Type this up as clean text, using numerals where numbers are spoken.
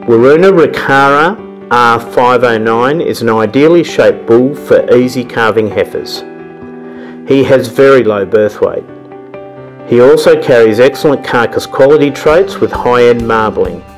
Wirruna WNAR509 is an ideally shaped bull for easy calving heifers. He has very low birth weight. He also carries excellent carcass quality traits with high-end marbling.